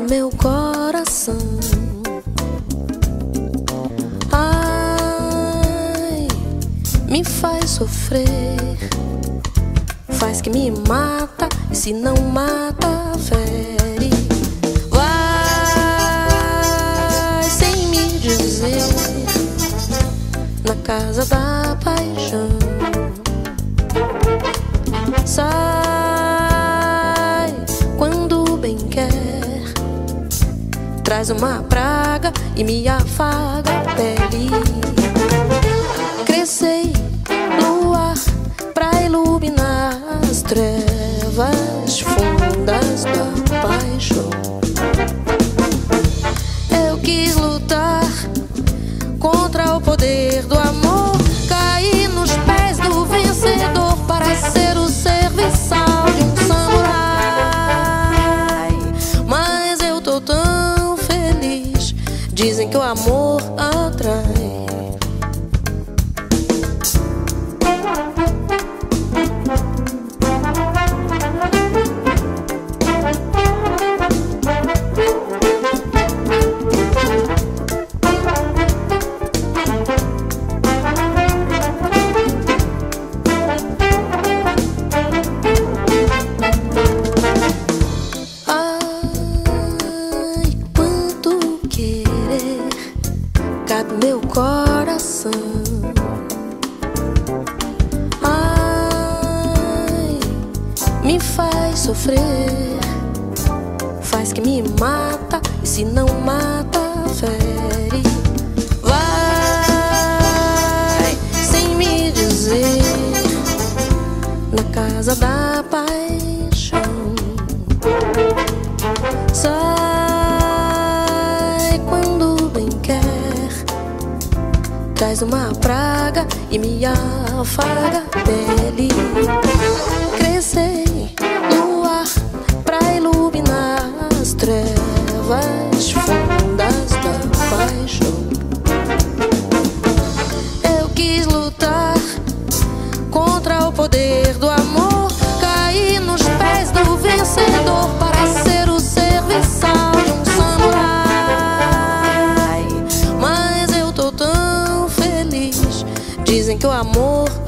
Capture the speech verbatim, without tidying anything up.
meu coração. Ai, me faz sofrer, faz que me mata, e se não mata, fere. Vai sem me dizer, na casa da paixão. Sai quando bem quer, traz uma praga e me afaga a pele. Crescei luar pra iluminar as trevas fundas da paixão. Eu quis lutar contra o poder do amor, caí nos pés do vencedor para ser o serviçal de um samurai. Mas eu tô tão feliz, dizem que o amor atrai. Cabe meu coração. Ai, me faz sofrer, faz que me mata, e se não mata, fere. Vai sem me dizer, na casa da paixão. Sai quando bem quer, traz uma praga e me afaga a pele. Crescei no ar pra iluminar as trevas fundas da paixão. Eu quis lutar contra o poder do amor, caí nos pés do vencedor para ser o serviçal de um samurai. Mas eu tô tão feliz, dizem que o amor